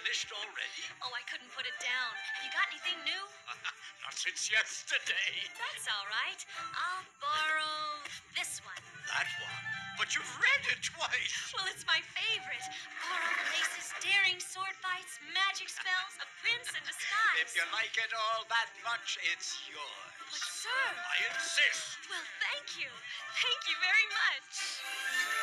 finished already? Oh, I couldn't put it down. Have you got anything new? Not since yesterday. That's all right. I'll borrow this one. That one? But you've read it twice. Well, it's my favorite. Borrowed places, daring sword fights, magic spells, a prince in disguise. If you like it all that much, it's yours. But, sir... I insist. Well, thank you. Thank you very much.